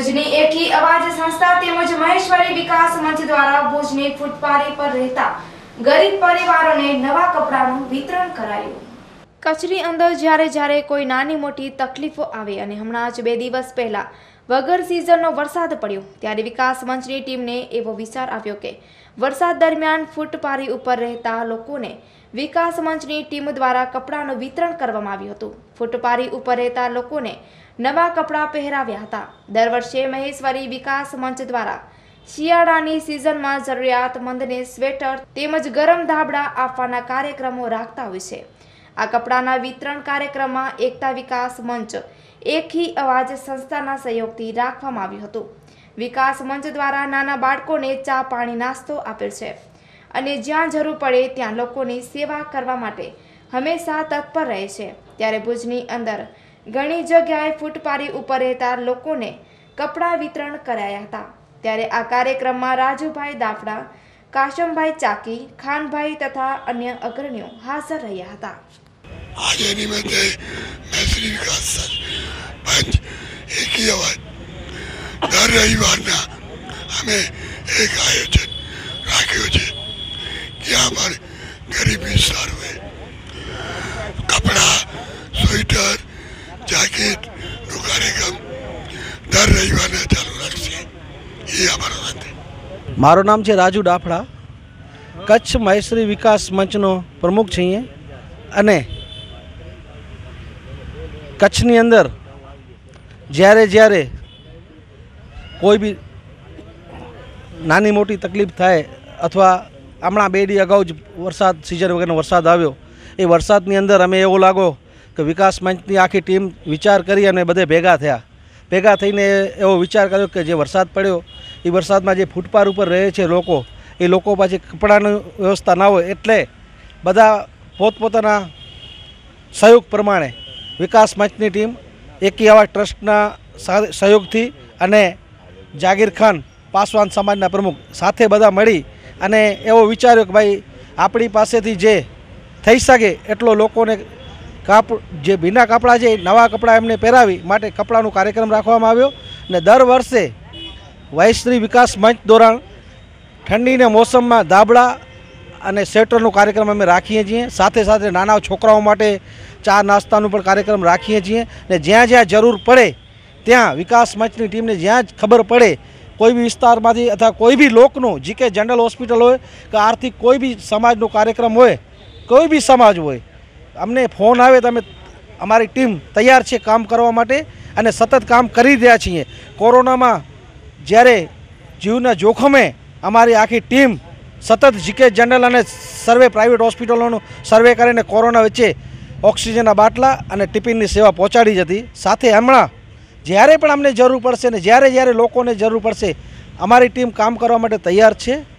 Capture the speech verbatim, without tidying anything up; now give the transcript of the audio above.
ભુજની એકી અવાજ સંસ્થા તેમજ મહેશ્વરી વિકાસ મંચ દ્વારા ભુજની ફૂટપારી પર રહેતા ગરીબ પરિવારોને નવા કપડાનું વિતરણ કરાયું। કચ્છની અંદર જ્યારે જ્યારે કોઈ નાની મોટી તકલીફો આવે અને હમણાં જ બે દિવસ પહેલા વગર સિઝનનો વરસાદ પડ્યો ત્યારે વિકાસ મંચની ટીમને એવો વિચાર આવ્યો કે વરસાદ દરમિયાન ફૂટપારી ઉપર રહેતા લોકોને વિકાસ મંચની ટીમ દ્વારા કપડાનું વિતરણ કરવામાં આવ્યું હતું। ફૂટપારી ઉપર રહેતા લોકોને નવા કપડાં પહેરાવ્યા હતા। દર વર્ષે મહેશ્વરી વિકાસ મંચ દ્વારા શિયાળાની સિઝનમાં જરૂરિયાતમંદને સ્વેટર તેમજ ગરમ ધાબળા આપવાના કાર્યક્રમો રાખતા હોય છે। આ કપડાના વિતરણ કાર્યક્રમમાં એકતા વિકાસ મંચ એકી અવાજ સંસ્થાના સહયોગથી રાખવામાં આવ્યું હતું। વિકાસ મંચ દ્વારા નાના બાળકોને ચા પાણી નાસ્તો આપેલ છે અને જ્યાં જરૂર પડે ત્યાં લોકોની સેવા કરવા માટે હંમેશા તત્પર રહે છે। ત્યારે ભુજની અંદર ઘણી જગ્યાએ ફૂટપારી ઉપર રહેતા લોકોને કપડાં વિતરણ કરાયા હતા। ત્યારે આ કાર્યક્રમમાં રાજુભાઈ દાફડા, કાશમભાઈ ચાકી, ખાનભાઈ તથા અન્ય અગ્રણીઓ હાજર રહ્યા હતા। આજે નિમિત્તે મહેશ્વરી વિકાસ મંચ એકી અવાજ દર રવિવારના અમે એક આયોજન રાખ્યો છે જ્યાં પણ ગરીબ વિસ્તારોએ કપડા, સ્વેટર, જાકેટનો કાર્યક્રમ દર રવિવારના ચાલુ રાખશે। એ અમારો નથી। મારું નામ છે રાજુ દાફડા, કચ્છ મહેશ્વરી વિકાસ મંચનો પ્રમુખ છીએ અને કચ્છની અંદર જ્યારે જ્યારે કોઈ બી નાની મોટી તકલીફ થાય અથવા હમણાં બે દી અગાઉ જ વરસાદ સિઝન વગરનો વરસાદ આવ્યો, એ વરસાદની અંદર અમે એવો લાગો કે વિકાસ મંચની આખી ટીમ વિચાર કરી અને બધે ભેગા થયા। ભેગા થઈને એવો વિચાર કર્યો કે જે વરસાદ પડ્યો એ વરસાદમાં જે ફૂટપાર ઉપર રહે છે લોકો, એ લોકો પાછી કપડાની વ્યવસ્થા ના હોય એટલે બધા પોતપોતાના સહયોગ પ્રમાણે વિકાસ મંચની ટીમ એકી અવાજ ટ્રસ્ટના સહયોગથી અને જાગીર ખાન પાસવાન સમાજના પ્રમુખ સાથે બધા મળી અને એવો વિચાર્યો કે ભાઈ આપણી પાસેથી જે થઈ શકે એટલો લોકોને કાપ જે ભીના કપડાં છે નવા કપડાં એમને પહેરાવી માટે કપડાનો કાર્યક્રમ રાખવામાં આવ્યો। અને દર વર્ષે મહેશ્વરી વિકાસ મંચ દોરાણ ઠંડીના મોસમમાં ધાબળા અને સ્વેટરનો કાર્યક્રમ અમે રાખીએ છીએ। સાથે સાથે નાના છોકરાઓ માટે ચા નાસ્તાનો પણ કાર્યક્રમ રાખીએ છીએ ને જ્યાં જ્યાં જરૂર પડે ત્યાં વિકાસ મંચની ટીમને જ્યાં જ ખબર પડે કોઈ બી વિસ્તારમાંથી અથવા કોઈ બી લોકનો જી કે જનરલ હોસ્પિટલ હોય કે આર્થિક કોઈ બી સમાજનો કાર્યક્રમ હોય, કોઈ બી સમાજ હોય, અમને ફોન આવે તો અમે અમારી ટીમ તૈયાર છે કામ કરવા માટે અને સતત કામ કરી રહ્યા છીએ। કોરોનામાં જ્યારે જીવના જોખમે અમારી આખી ટીમ સતત જી કે જનરલ અને સર્વે પ્રાઇવેટ હોસ્પિટલોનું સર્વે કરીને કોરોના વચ્ચે ઓક્સિજનના બાટલા અને ટિફિનની સેવા પહોંચાડી હતી। સાથે હમણાં જ્યારે પણ અમને જરૂર પડશે ને જ્યારે જ્યારે લોકોને જરૂર પડશે અમારી ટીમ કામ કરવા માટે તૈયાર છે।